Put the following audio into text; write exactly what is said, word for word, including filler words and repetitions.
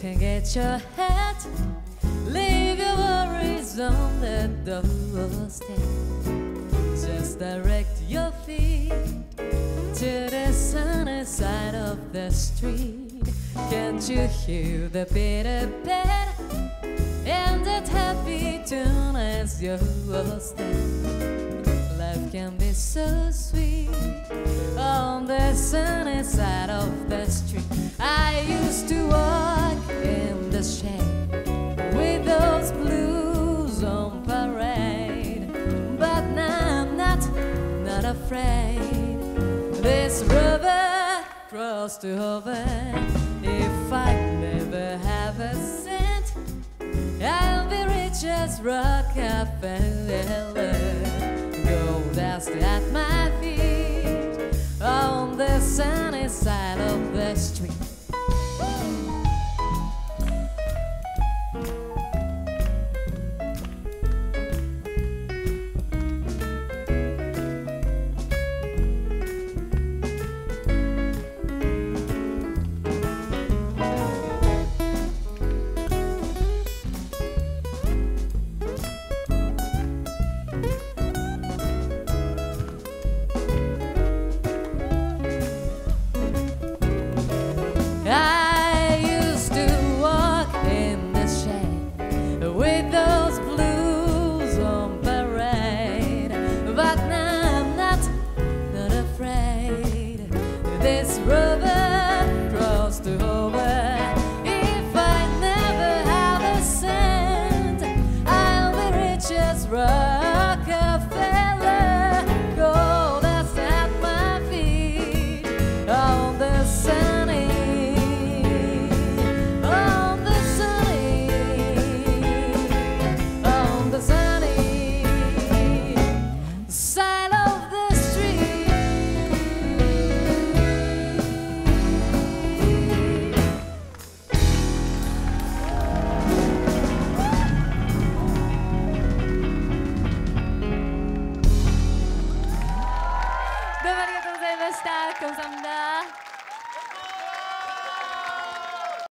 Take your hat, leave your worries on the doorstep. Just direct your feet to the sunny side of the street. Can't you hear the bitter bed and that happy tune as your step? Life can be so sweet on the sunny side of the street. I used to walk in the shade with those blues on parade, but now I'm not, not afraid. This river crossed over. If I never have a cent, I'll be rich as Rockefeller. Gold dust at my feet on the sunny side of